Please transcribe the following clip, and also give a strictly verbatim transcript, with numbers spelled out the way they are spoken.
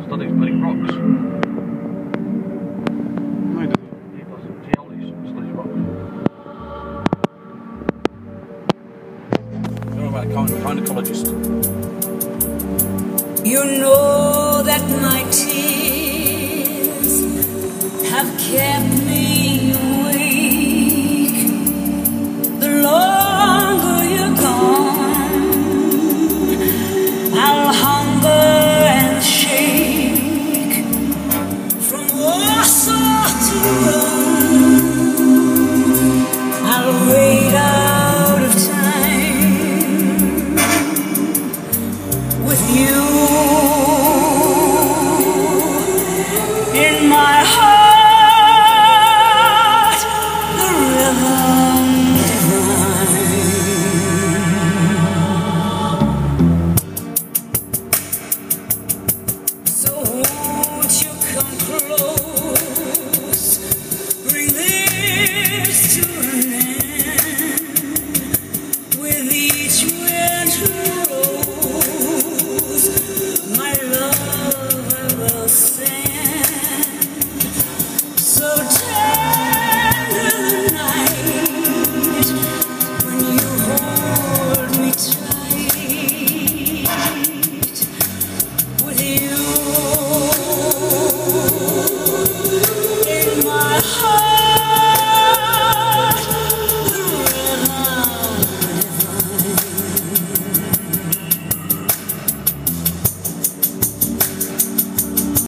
studies putting rocks. No, he doesn't. He doesn't. He only studies rocks. You're about a kind gynecologist. You know that my tears have kept me awake. The longer you're gone, I'll hunger and shake. From Warsaw to Rome, I'll wait out of time with you. In my heart, the rhythm divine. So won't you come close, bring this to an end. With each winter rose, my love I will send. So tender the night when you hold me tight. With you in my heart.